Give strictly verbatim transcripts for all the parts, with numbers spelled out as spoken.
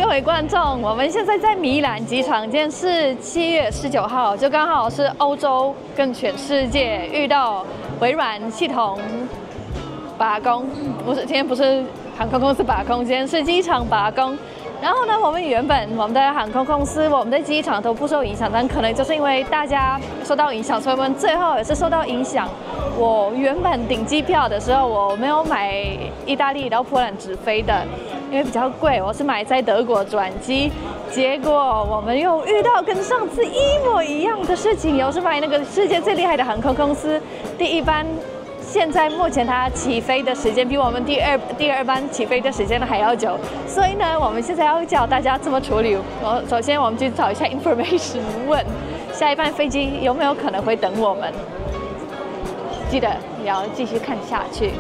位观众，我们现在在米兰机场，今天是七月十九号，就刚好是欧洲跟全世界遇到微软系统罢工，不是今天不是航空公司罢工，今天是机场罢工。然后呢，我们原本我们的航空公司、我们的机场都不受影响，但可能就是因为大家受到影响，所以我们最后也是受到影响。我原本订机票的时候，我没有买意大利到波兰直飞的，因为比较贵，我是买在德国转机。结果我们又遇到跟上次一模一样的事情，又是买那个世界最厉害的航空公司第一班。现在目前它起飞的时间比我们第二第二班起飞的时间还要久，所以呢，我们现在要教大家怎么处理。我首先我们去找一下 information， 问下一班飞机有没有可能会等我们。记得也要继续看下去。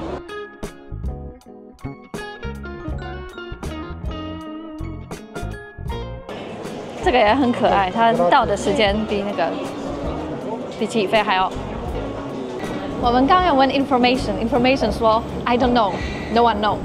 这个也很可爱，它到的时间比那个比起飞还要。我们刚刚有问 information，information 说 I don't know，no one know。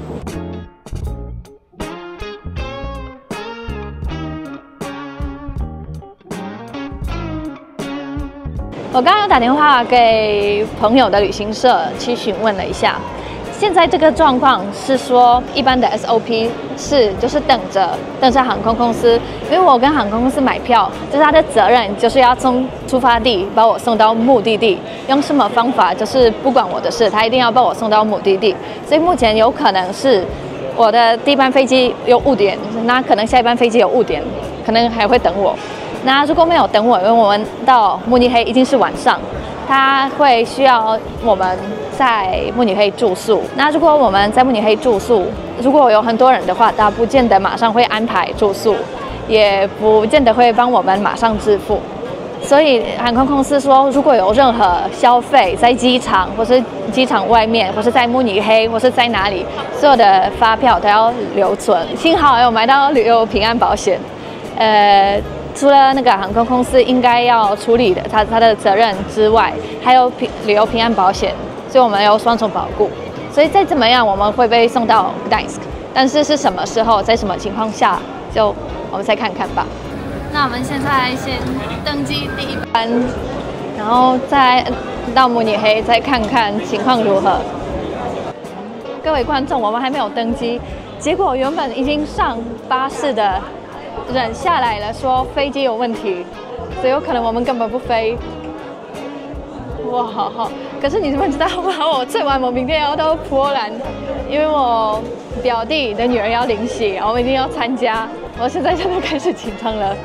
我刚刚有打电话给朋友的旅行社去询问了一下，现在这个状况是说，一般的 S O P 是就是等着等着航空公司，因为我跟航空公司买票，就是他的责任就是要从出发地把我送到目的地，用什么方法就是不关我的事，他一定要把我送到目的地。所以目前有可能是我的第一班飞机有误点，那可能下一班飞机有误点，可能还会等我。那如果没有等我，因为我们到慕尼黑已经是晚上。他会需要我们在慕尼黑住宿。那如果我们在慕尼黑住宿，如果有很多人的话，他不见得马上会安排住宿，也不见得会帮我们马上支付。所以航空公司说，如果有任何消费在机场，或是机场外面，或是在慕尼黑，或是在哪里，所有的发票都要留存。幸好有买到旅游平安保险，呃。除了那个航空公司应该要处理的他他的责任之外，还有平旅游平安保险，所以我们有双重保固。所以再怎么样，我们会被送到 Gdańsk， 但是是什么时候，在什么情况下，就我们再看看吧。那我们现在先登机第一班，然后再到慕尼黑，再看看情况如何。各位观众，我们还没有登机，结果原本已经上巴士的人下来了，说飞机有问题，所以有可能我们根本不飞。哇，好好！可是你们知道吗？我最晚我明天要到波兰，因为我表弟的女儿要领洗，我们一定要参加。我现在真的开始紧张了。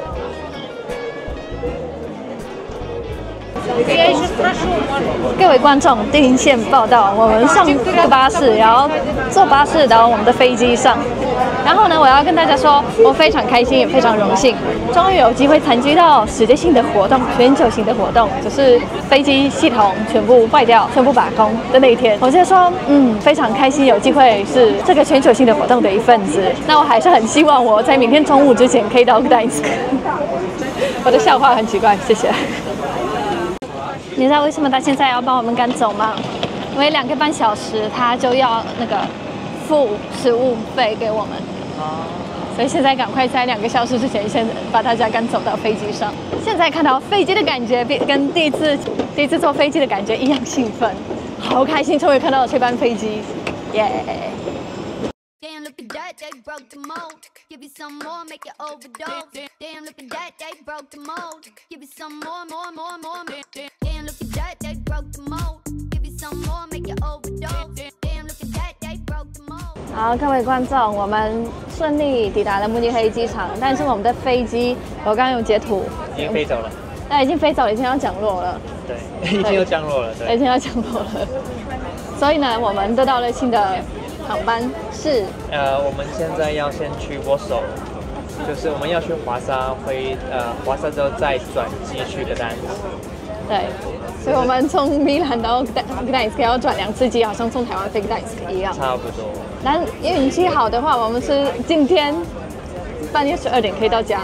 各位观众，第一线报道，我们上巴士，然后坐巴士到我们的飞机上。然后呢，我要跟大家说，我非常开心，也非常荣幸，终于有机会参与到世界性的活动、全球性的活动，就是飞机系统全部坏掉、全部罢工的那一天。我就说，嗯，非常开心，有机会是这个全球性的活动的一份子。那我还是很希望我在明天中午之前可以到 Gdańsk。我的笑话很奇怪，谢谢。你知道为什么他现在要把我们赶走吗？因为两个半小时他就要那个付食物费给我们，所以现在赶快在两个小时之前先把大家赶走到飞机上。现在看到飞机的感觉，比跟第一次第一次坐飞机的感觉一样兴奋，好开心，终于看到了这班飞机，耶、yeah ！Damn, look at that, they broke the mold. Give you some more, make it overdose. Damn, look at that, they broke the mold. Give you some more, more, more, more. Damn, look at that, they broke the mold. Give you some more, make it overdose. Damn, look at that, they broke the mold. 好，各位观众，我们顺利抵达了慕尼黑机场，但是我们的飞机，我刚刚有截图， 已经飞走了。 那已经飞走了，已经要降落了。 对，已经要降落了。对， 已经要降落了。所以呢，我们得到了新的航班是， 呃，我们现在要先去沃索，就是我们要去华沙，回呃华沙之后再转机去格丹。 对，所以我们从米兰到格丹斯克要转两次机，好像从台湾飞格丹斯克一样。 差不多。 但运气好的话，我们是今天半夜十二点可以到家。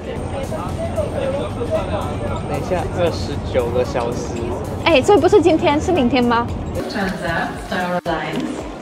等一下，二十九个小时。 哎，所以不是今天，是明天吗？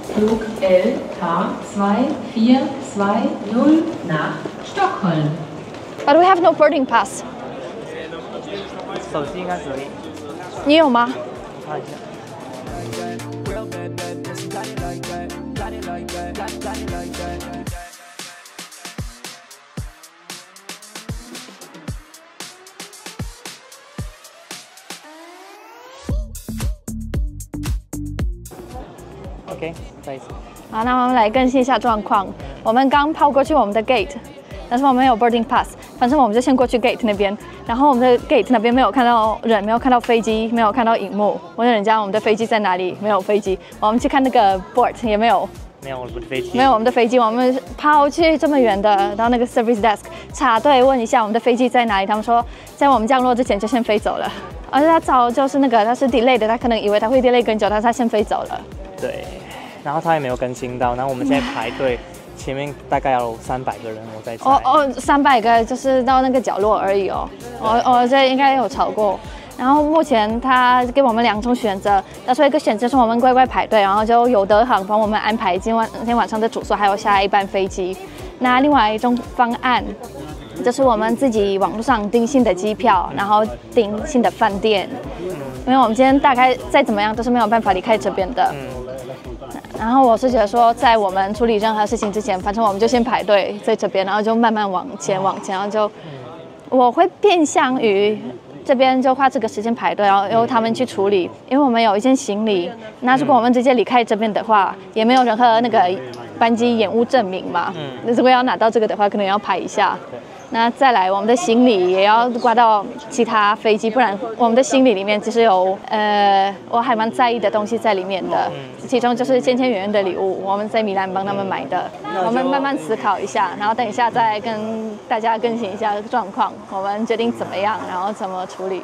Flug L K zwei vier zwei null nach Stockholm. But we have no boarding pass. 手机应该可以， 你有吗？ 我看一下。OK， 再一次。 好，那我们来更新一下状况。我们刚跑过去我们的 gate， 但是我们没有 boarding pass， 反正我们就先过去 gate 那边。然后我们的 gate 那边没有看到人，没有看到飞机，没有看到荧幕。问人家我们的飞机在哪里？没有飞机。我们去看那个 board 也没有。 没有我们的飞机， 没有我们的飞机，我们跑去这么远的到那个 service desk 插队问一下我们的飞机在哪里，他们说在我们降落之前就先飞走了，而且他早就是那个他是 delay 的，他可能以为他会 delay 更久，但是他先飞走了。 对，然后他也没有更新到，然后我们现在排队，前面大概有三百个人，我在猜。 哦哦，三百个就是到那个角落而已哦，哦哦，这应该有超过。然后目前他给我们两种选择，他说一个选择是我们乖乖排队，然后就有德航帮我们安排今晚今天晚上的住宿，还有下一班飞机。那另外一种方案就是我们自己网络上订新的机票，然后订新的饭店，因为我们今天大概再怎么样都是没有办法离开这边的。然后我是觉得说，在我们处理任何事情之前，反正我们就先排队在这边，然后就慢慢往前往前，然后就我会偏向于。这边就花这个时间排队，然后由他们去处理，因为我们有一件行李。那如果我们直接离开这边的话，也没有任何那个班机延误证明嘛。嗯。如果要拿到这个的话，可能要排一下。那再来，我们的行李也要挂到其他飞机，不然我们的行李里面其实有呃我还蛮在意的东西在里面的，其中就是千千圆圆的礼物，我们在米兰帮他们买的。我们慢慢思考一下，然后等一下再跟大家更新一下状况，我们决定怎么样，然后怎么处理。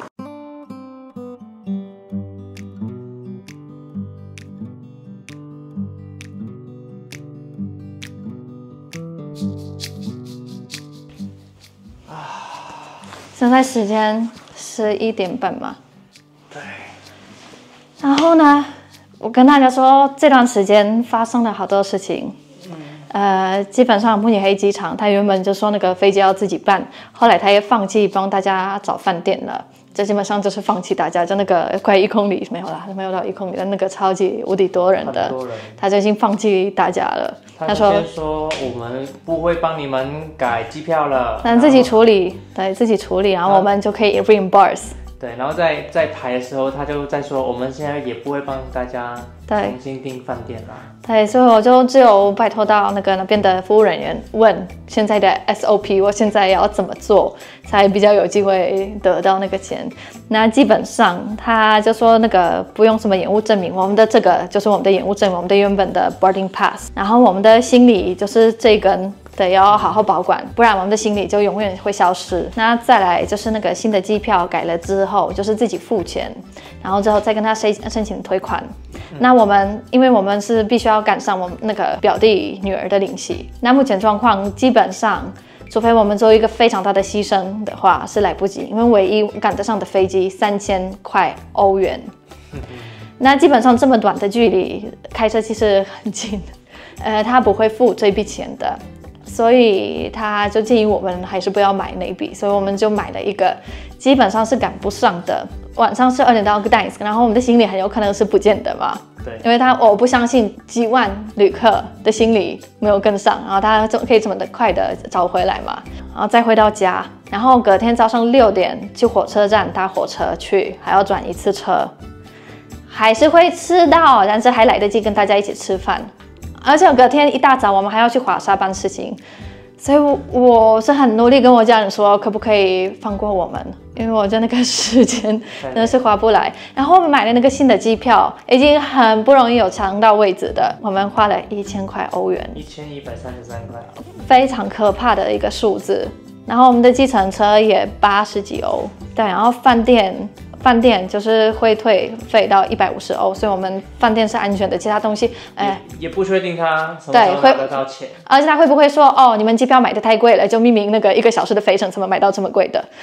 现在时间十一点半嘛。 对。 然后呢，我跟大家说，这段时间发生了好多事情。嗯。呃，基本上慕尼黑机场，他原本就说那个飞机要自己办，后来他也放弃帮大家找饭店了。这基本上就是放弃大家，就那个快一公里没有啦，没有到一公里的那个超级无敌多人的，人他就已经放弃大家了。 他说说我们不会帮你们改机票了， 那自己处理，对自己处理，然后我们就可以 reimburse。 对，然后在在排的时候，他就在说我们现在也不会帮大家重新订饭店啦。 对，所以我就只有拜托到那个那边的服务人员问现在的 S O P， 我现在要怎么做才比较有机会得到那个钱。那基本上他就说那个不用什么延误证明，我们的这个就是我们的延误证明，我们的原本的 boarding pass， 然后我们的行李就是这根。对，要好好保管，不然我们的行李就永远会消失。那再来就是那个新的机票改了之后，就是自己付钱，然后之后再跟他申申请退款。嗯、那我们因为我们是必须要赶上我们那个表弟女儿的领息，那目前状况基本上，除非我们做一个非常大的牺牲的话，是来不及，因为唯一赶得上的飞机三千块欧元。嗯、那基本上这么短的距离，开车其实很近，呃，他不会付这笔钱的。所以他就建议我们还是不要买那笔，所以我们就买了一个基本上是赶不上的。晚上是二点到 Gdańsk， 然后我们的行李很有可能是不见的嘛。对，因为他我不相信几万旅客的行李没有跟上，然后他就可以这么的快的找回来嘛，然后再回到家，然后隔天早上六点去火车站搭火车去，还要转一次车，还是会迟到，但是还来得及跟大家一起吃饭。而且隔天一大早我们还要去华沙办事情，所以我我是很努力跟我家人说，可不可以放过我们？因为我觉得那个时间真的是划不来。然后我们买了那个新的机票，已经很不容易有抢到位置的，我们花了一千块欧元， 一千一百三十三块， 非常可怕的一个数字。然后我们的计程车也八十几欧，对，然后饭店。饭店就是会退费到一百五十欧，所以我们饭店是安全的。其他东西，哎， 也不确定他什么时候拿得到钱， 而且他会不会说，哦，你们机票买的太贵了，就明明那个一个小时的飞程怎么买到这么贵的？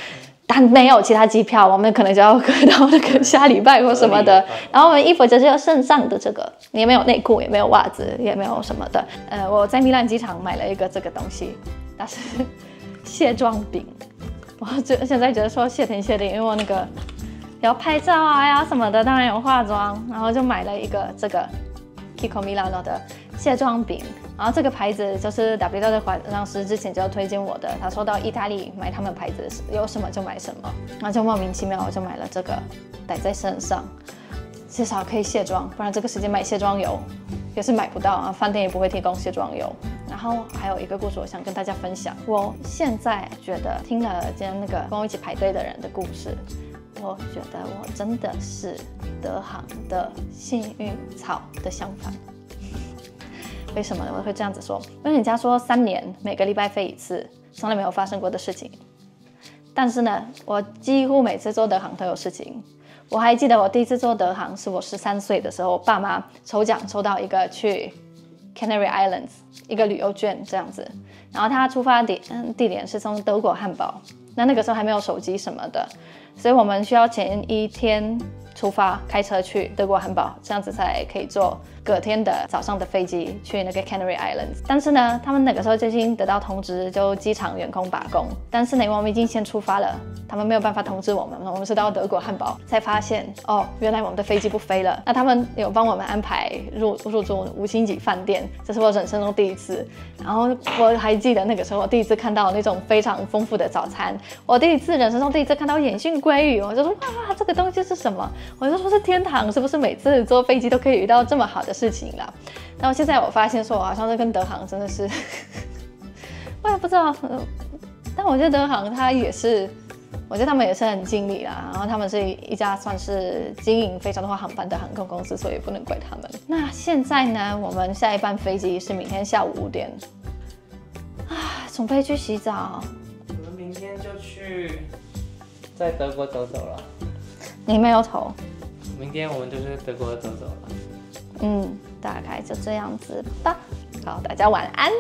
但没有其他机票，我们可能就要隔到那个下礼拜或什么的。然后我们衣服就是要剩上的这个，也没有内裤，也没有袜子，也没有什么的。呃，我在米兰机场买了一个这个东西，它是卸妆饼。我觉现在觉得说谢天谢地，因为我那个要拍照啊呀什么的，当然有化妆，然后就买了一个这个 Kiko Milano 的卸妆饼。然后这个牌子就是 W 的化妆师之前就推荐我的，他说到意大利买他们牌子有什么就买什么，然后就莫名其妙我就买了这个戴在身上，至少可以卸妆，不然这个时间买卸妆油也是买不到啊，饭店也不会提供卸妆油。然后还有一个故事我想跟大家分享，我现在觉得听了今天那个跟我一起排队的人的故事，我觉得我真的是德航的幸运草的相反。为什么呢？我会这样子说，因为人家说三年每个礼拜飞一次，从来没有发生过的事情。但是呢，我几乎每次坐德航都有事情。我还记得我第一次坐德航是我十三岁的时候，我爸妈抽奖抽到一个去 Canary Islands 一个旅游券这样子，然后他出发地地点是从德国汉堡，那那个时候还没有手机什么的，所以我们需要前一天出发开车去德国汉堡，这样子才可以坐隔天的早上的飞机去那个 Canary Islands。 但是呢，他们那个时候就已经得到通知，就机场员工罢工。但是呢，我们已经先出发了，他们没有办法通知我们，我们是到德国汉堡才发现，哦，原来我们的飞机不飞了。那他们有帮我们安排入入住五星级饭店，这是我人生中第一次。然后我还记得那个时候我第一次看到那种非常丰富的早餐，我第一次人生中第一次看到眼讯鲑鱼，我就说哇，这个东西是什么？我就说是天堂，是不是每次坐飞机都可以遇到这么好的事情啦？然后现在我发现说，我好像是跟德航真的是，我也不知道，但我觉得德航它也是，我觉得他们也是很尽力啦。然后他们是一家算是经营非常多航班的航空公司，所以不能怪他们。那现在呢，我们下一班飞机是明天下午五点，啊，准备去洗澡。 我们明天就去在德国走走了。 你没有投。 明天我们就是德国走走了。 嗯，大概就这样子吧。好，大家晚安。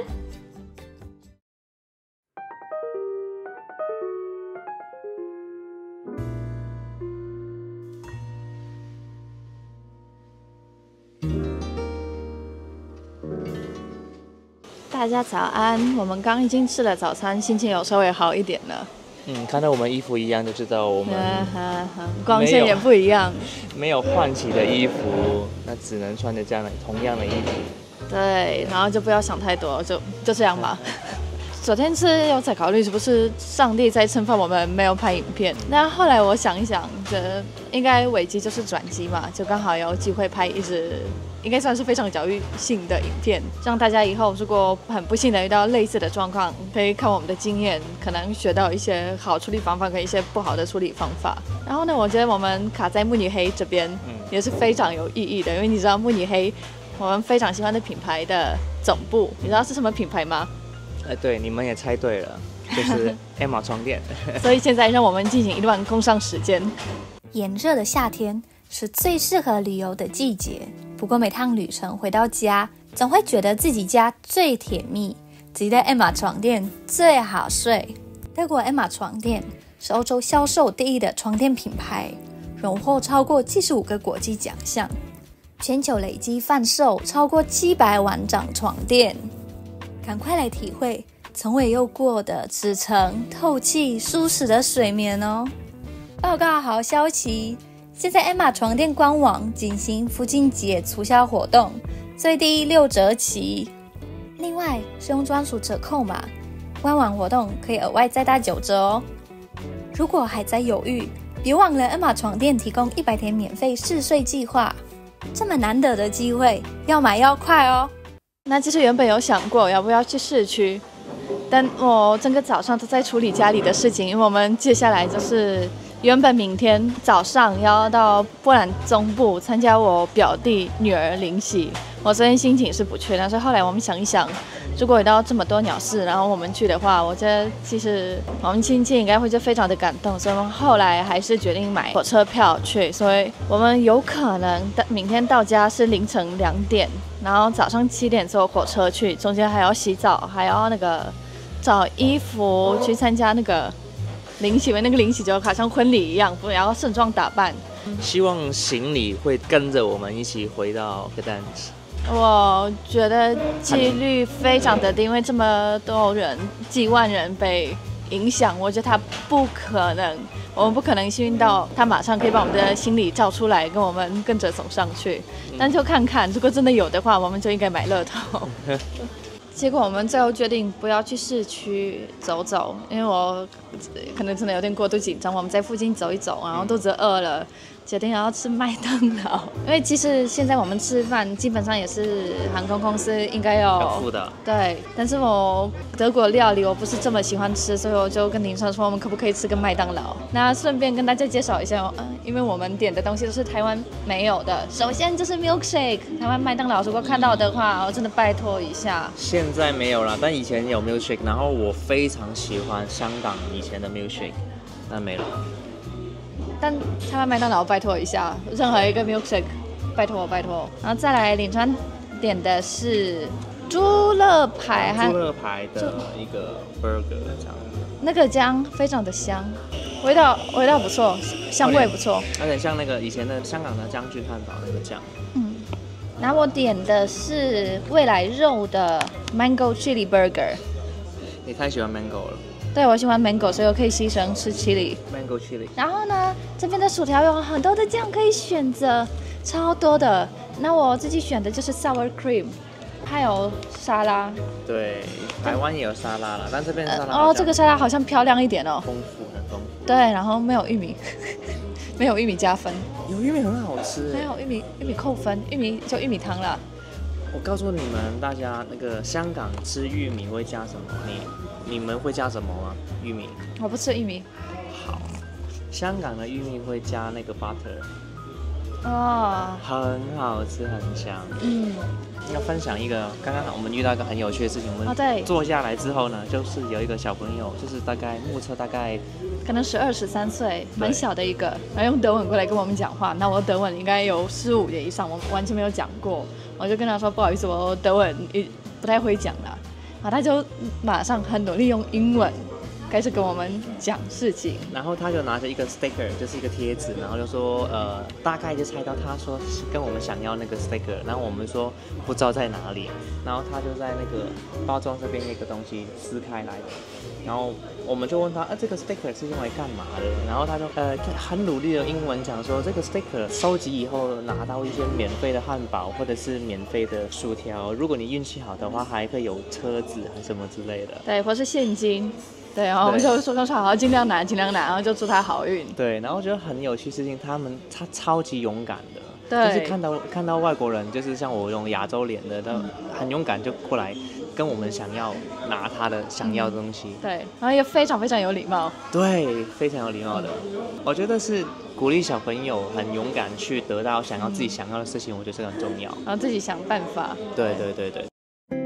大家早安，我们刚已经吃了早餐，心情有稍微好一点了。 嗯，看到我们衣服一样就知道我们光线也不一样， 没有换洗的衣服，那只能穿着这样的同样的衣服。 对，然后就不要想太多，就就这样吧。昨天是有在考虑是不是上帝在惩罚我们没有拍影片，那后来我想一想，觉得应该危机就是转机嘛，就刚好有机会拍一支应该算是非常教育性的影片，让大家以后如果很不幸的遇到类似的状况，可以看我们的经验，可能学到一些好处理方法跟一些不好的处理方法。然后呢，我觉得我们卡在慕尼黑这边也是非常有意义的，因为你知道慕尼黑我们非常喜欢的品牌的总部，你知道是什么品牌吗？ 呃，对，你们也猜对了，就是 Emma 床垫。 所以现在让我们进行一段工商时间。 炎热的夏天是最适合旅游的季节，不过每趟旅程回到家，总会觉得自己家最甜蜜，自己的 Emma 床垫最好睡。德国 Emma 床垫是欧洲销售第一的床垫品牌，荣获超过七十五个国际奖项，全球累计贩售超过七百万张床垫。赶快来体会从未有过的支撑、透气、舒适的睡眠哦！报告好消息，现在 Emma 床垫官网进行父亲节促销活动，最低六折起。另外，使用专属折扣码，官网活动可以额外再打九折哦。如果还在犹豫，别忘了 Emma 床垫提供一百天免费试睡计划，这么难得的机会，要买要快哦。 那其实原本有想过要不要去市区，但我整个早上都在处理家里的事情，因为我们接下来就是原本明天早上要到波兰中部参加我表弟女儿临洗，我昨天心情是不确，但是后来我们想一想，如果遇到这么多鸟事，然后我们去的话，我觉得其实我们亲戚应该会就非常的感动，所以我们后来还是决定买火车票去，所以我们有可能明天到家是凌晨两点，然后早上七点坐火车去，中间还要洗澡，还要那个找衣服去参加那个灵洗，因为那个灵洗就好像婚礼一样，然后盛装打扮。 希望行李会跟着我们一起回到 Gdansk。 我觉得几率非常的低，因为这么多人，几万人被影响，我觉得他不可能，我们不可能幸运到他马上可以把我们的行李照出来，跟我们跟着走上去。但就看看，如果真的有的话，我们就应该买乐透。结果我们最后决定不要去市区走走，因为我可能真的有点过度紧张。我们在附近走一走，然后肚子饿了，决定要吃麦当劳。因为其实现在我们吃饭基本上也是航空公司应该要付的。 对，但是我德国料理我不是这么喜欢吃，所以我就跟林生说，我们可不可以吃个麦当劳？那顺便跟大家介绍一下，嗯，因为我们点的东西都是台湾没有的。首先就是 milkshake， 台湾麦当劳如果看到的话，我真的拜托一下。 现在没有了，但以前有 milkshake， 然后我非常喜欢香港以前的 milkshake， 但没了。 但台湾麦当劳拜托一下，任何一个 milkshake， 拜托拜托。然后再来，领川点的是猪肋排和猪肋排的一个 burger 这样。 那个姜非常的香，味道味道不错，香味不错， 有点像那个以前的香港的将军汉堡那个酱。 嗯，然后我点的是未来肉的 mango chili burger。 你太喜欢 mango 了。 对，我喜欢 mango， 所以我可以牺牲吃 chili。 mango chili。 然后呢，这边的薯条有很多的酱可以选择，超多的。那我自己选的就是 sour cream， 还有沙拉。 对，台湾也有沙拉了，但这边沙拉、 呃、哦，这个沙拉好像漂亮一点哦， 丰富很丰富。 对，然后没有玉米，没有玉米加分。 有玉米很好吃。 没有玉米，玉米扣分，玉米就玉米汤了。 我告诉你们，大家那个香港吃玉米会加什么？你你们会加什么吗？玉米？ 我不吃玉米。 好，香港的玉米会加那个 butter。 哦， 很好吃，很香。 嗯， 要分享一个，刚刚我们遇到一个很有趣的事情。我哦，对， 们坐下来之后呢，就是有一个小朋友，就是大概目测大概可能十二十三岁，蛮小的一个，然后用德文过来跟我们讲话。那我德文应该有十五年以上，我完全没有讲过。我就跟他说不好意思，我德文不太会讲啦。然后他就马上很努力用英文开始跟我们讲事情， 然后他就拿着一个 sticker， 就是一个贴纸，然后就说，呃，大概就猜到他说跟我们想要那个 sticker， 然后我们说不知道在哪里，然后他就在那个包装这边一个东西撕开来的，然后我们就问他，啊，这个 sticker 是用来干嘛的？然后他就呃很努力的英文讲说，这个 sticker 收集以后拿到一些免费的汉堡或者是免费的薯条，如果你运气好的话，还会有车子还什么之类的， 对，或是现金。对，然后我们就说说说好，尽量拿，尽量拿，然后就祝他好运。 对，然后我觉得很有趣事情，他们他超级勇敢的， 对， 就是看到看到外国人，就是像我这种亚洲脸的，他很勇敢就过来跟我们想要拿他的想要的东西。 嗯、对，然后也非常非常有礼貌。 对，非常有礼貌的。我觉得是鼓励小朋友很勇敢去得到想要自己想要的事情，我觉得这个很重要。 然后自己想办法。 对对对对。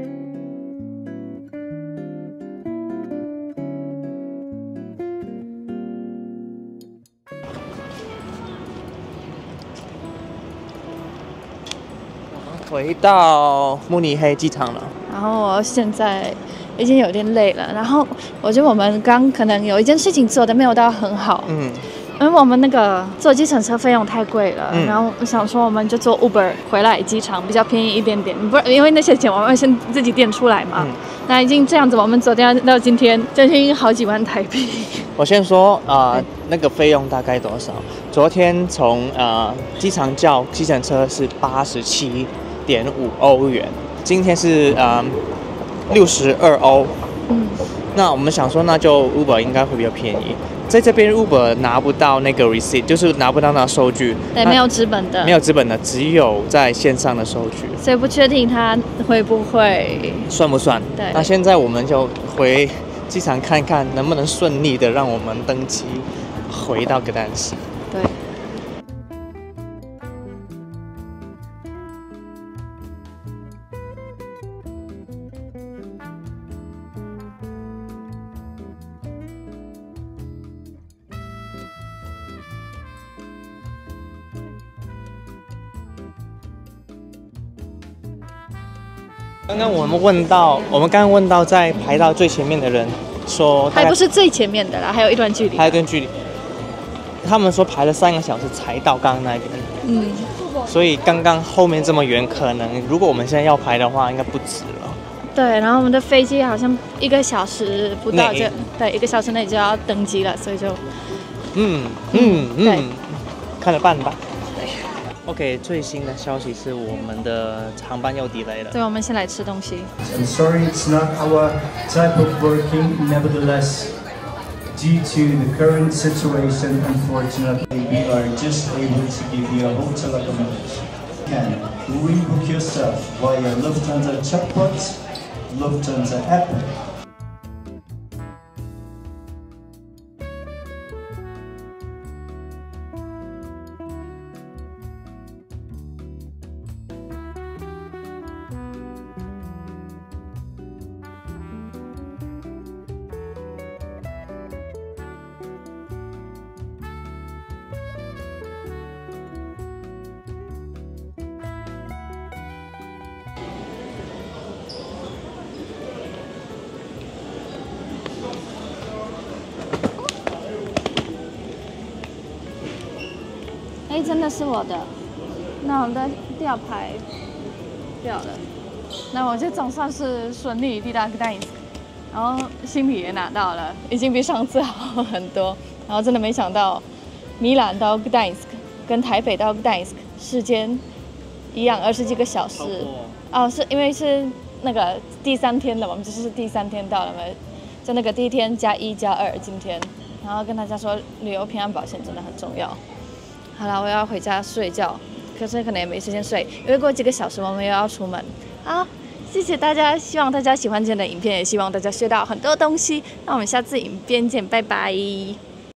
回到慕尼黑机场了， 然后我现在已经有点累了，然后我觉得我们刚可能有一件事情做的没有到很好，嗯，因为我们那个坐计程车费用太贵了，嗯、然后我想说我们就坐 Uber 回来机场比较便宜一点点，不是因为那些钱我们先自己垫出来嘛，嗯、那已经这样子，我们昨天到今天将近好几万台币。 我先说啊、呃，那个费用大概多少？昨天从呃机场叫计程车是八十七点五欧元，今天是呃六十二欧。嗯，那我们想说，那就 Uber 应该会比较便宜。在这边 Uber 拿不到那个 receipt， 就是拿不到那收据。 对，没有纸本的。 没有纸本的，只有在线上的收据。 所以不确定它会不会算不算？ 对。 那现在我们就回机场看看能不能顺利的让我们登机回到格丹斯。 对。 刚刚我们问到，我们刚刚问到在排到最前面的人， 说还不是最前面的啦，还有一段距离。 还有一段距离。他们说排了三个小时才到刚刚那边。 嗯。 所以刚刚后面这么远，可能如果我们现在要排的话，应该不止了。 对，然后我们的飞机好像一个小时不到就，对，一个小时内就要登机了，所以就， 嗯嗯嗯，看着办吧。OK， 最新的消息是我们的航班又 delay 了。 对，我们先来吃东西。 I'm sorry, it's not our type of working. Nevertheless, due to the current situation, unfortunately, we are just able to give you a hotel accommodation. Again, rebook yourself via Lufthansa Chatbot, Lufthansa app. 哎，真的是我的，那我们的吊牌掉了，那我这总算是顺利抵达 Gdańsk， 然后行李也拿到了，已经比上次好很多。然后真的没想到，米兰到 Gdańsk 跟台北到 Gdańsk 时间一样，二十几个小时。哦，是因为是那个第三天了，我们这是第三天到了嘛，就那个第一天加一加二今天，然后跟大家说旅游平安保险真的很重要。好了，我要回家睡觉，可是可能也没时间睡，因为过几个小时我们又要出门。好，谢谢大家，希望大家喜欢今天的影片，也希望大家学到很多东西。那我们下次影片见，拜拜。